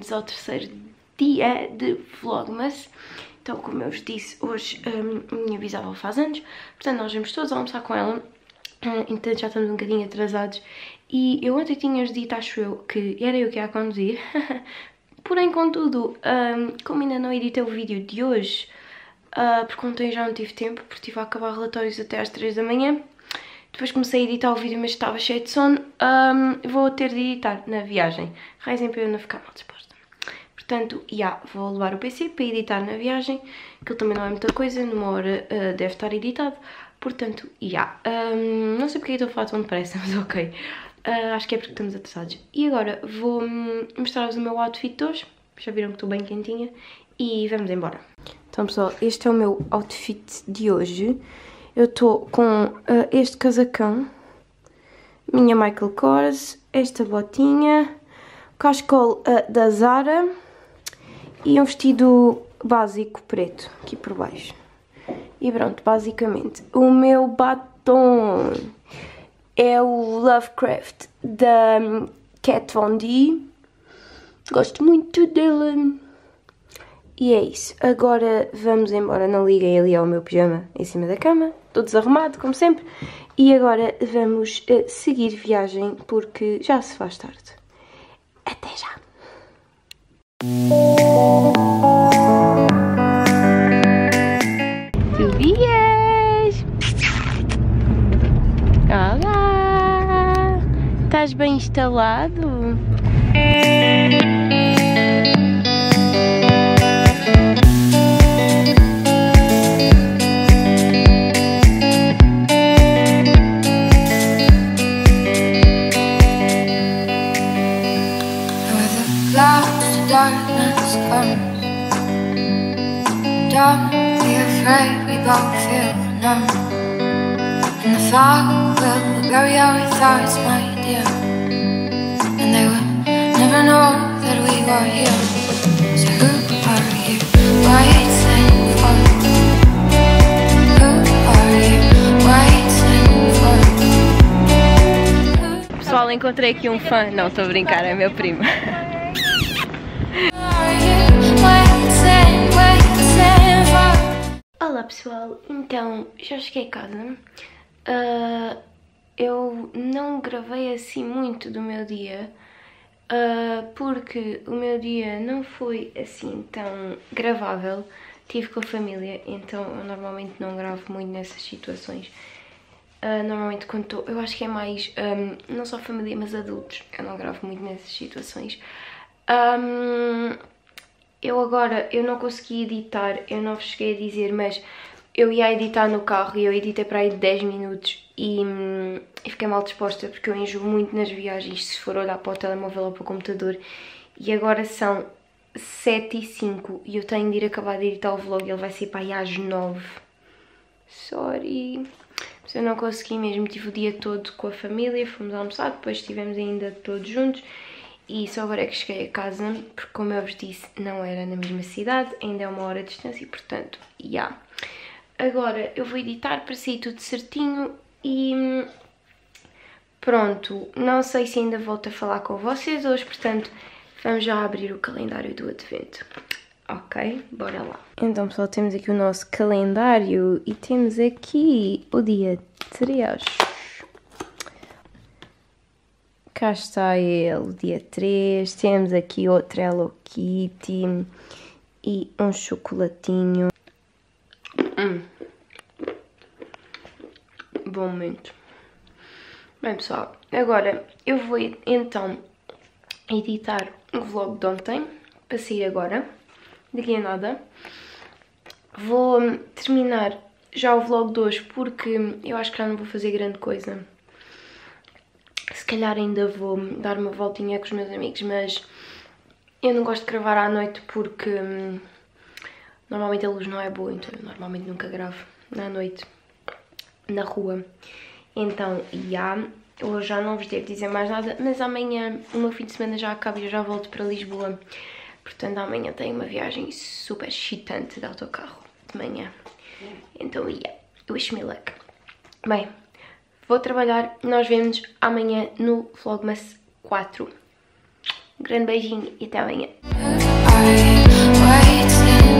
bem-vindos ao terceiro dia de Vlogmas. Então, como eu vos disse, hoje minha bisavó faz anos, portanto nós vamos todos almoçar com ela. Então já estamos um bocadinho atrasados e eu ontem tinha-vos dito, acho eu, que era eu que ia conduzir. Porém, contudo, como ainda não editei o vídeo de hoje, porque ontem já não tive tempo, porque estive a acabar relatórios até às 3 da manhã. Depois comecei a editar o vídeo, mas estava cheio de sono. Vou ter de editar na viagem. Rezem para eu não ficar mal disposta. Portanto, vou levar o PC para editar na viagem. Aquilo também não é muita coisa, numa hora deve estar editado. Portanto, não sei porque estou a falar tão depressa, mas ok. Acho que é porque estamos atrasados. E agora vou mostrar-vos o meu outfit de hoje. Já viram que estou bem quentinha. E vamos embora. Então, pessoal, este é o meu outfit de hoje. Eu estou com este casacão, minha Michael Kors, esta botinha, cachecol da Zara e um vestido básico preto aqui por baixo. E pronto, basicamente, o meu batom é o Lovecraft da Kat Von D. Gosto muito dele. E é isso. Agora vamos embora. Não liguei ali ao meu pijama em cima da cama. Estou desarrumado, como sempre. E agora vamos seguir viagem porque já se faz tarde. Até já! Tobias! Olá! Estás bem instalado? Darkness comes. Don't be afraid, we both feel numb. And the fog will bury our thoughts, my dear. And they will never know that we were here. So who are you waiting for? Who are you waiting for? Pessoal, encontrei aqui um fã. Não, estou a brincar, é meu primo. Olá pessoal, então já cheguei a casa. Eu não gravei assim muito do meu dia porque o meu dia não foi assim tão gravável. Estive com a família, então eu normalmente não gravo muito nessas situações. Normalmente quando estou, eu acho que é mais não só família mas adultos, eu não gravo muito nessas situações. Eu não consegui editar, eu não vos cheguei a dizer, mas eu ia editar no carro e eu editei para aí 10 minutos e fiquei mal disposta porque eu enjoo muito nas viagens se for olhar para o telemóvel ou para o computador. E agora são 7h05 e eu tenho de ir acabar de editar o vlog e ele vai ser para aí às 9. Sorry. Mas eu não consegui mesmo, tive o dia todo com a família, fomos almoçar, depois estivemos ainda todos juntos. E só agora é que cheguei a casa, porque como eu vos disse, não era na mesma cidade, ainda é uma hora de distância, portanto, Agora eu vou editar para sair tudo certinho e pronto, não sei se ainda volto a falar com vocês hoje, portanto, vamos já abrir o calendário do advento. Ok, bora lá. Então pessoal, temos aqui o nosso calendário e temos aqui o dia 3. Cá está ele, dia 3, temos aqui outra Hello Kitty e um chocolatinho. Bom momento. Bem pessoal, agora eu vou então editar o vlog de ontem, para sair agora, daqui a nada. Vou terminar já o vlog de hoje porque eu acho que já não vou fazer grande coisa. Se calhar ainda vou dar uma voltinha com os meus amigos, mas eu não gosto de gravar à noite porque normalmente a luz não é boa, então eu normalmente nunca gravo à noite na rua. Então, hoje já não vos devo dizer mais nada, mas amanhã o meu fim de semana já acaba e eu já volto para Lisboa. Portanto, amanhã tenho uma viagem super excitante de autocarro de manhã. Então, wish me luck. Bem, vou trabalhar, nós vemos amanhã no Vlogmas 4. Um grande beijinho e até amanhã. Are you waiting?